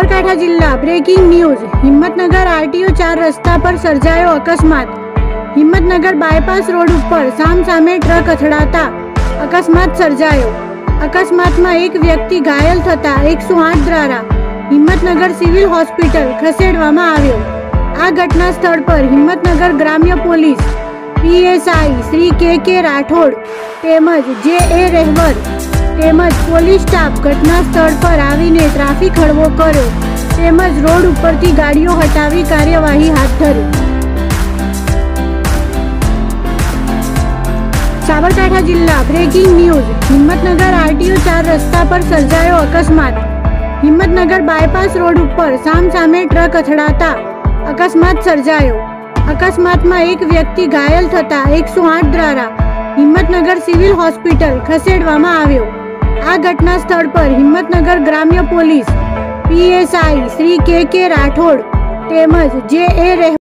साबरकांठा जिल्ला breaking news. Himmatnagar RTO 4 रस्ता पर सर्जायो अकस्मात। हिम्मतनगर बायपास रोड पर सामसामे ट्रक અથડાતા अकस्मात सर्जायो। अकस्मात में एक व्यक्ति घायल थता 108 द्वारा हिम्मतनगर सिविल होस्पिटल खसेडवामां आव्यो। आ घटना स्थल पर हिम्मतनगर ग्राम्य police PSI Shri K Rathod तेमज जे रहवर तेमज पोलीस स्टाफ घटना स्थल पर आवीने ट्राफिक हळवो कर्यो तेमज रोड उपरथी गाड़ीओ हटावी कार्यवाही हाथ धरी। साबरकांठा जिल्ला ब्रेकिंग न्यूज। हिम्मतनगर आरटीओ 4 रस्ता पर सर्जायो अकस्मात। हिम्मतनगर बायपास रोड पर सामसामे ट्रक અથડાતા अकस्मात सर्जायो। अकस्मात में एक व्यक्ति घायल थता 108 द्वारा हिम्मतनगर सिविल होस्पिटल खसेडवामां आव्यो। आ घटना स्थल पर हिम्मतनगर ग्राम्य police PSI Shri K Rathod तेमज जे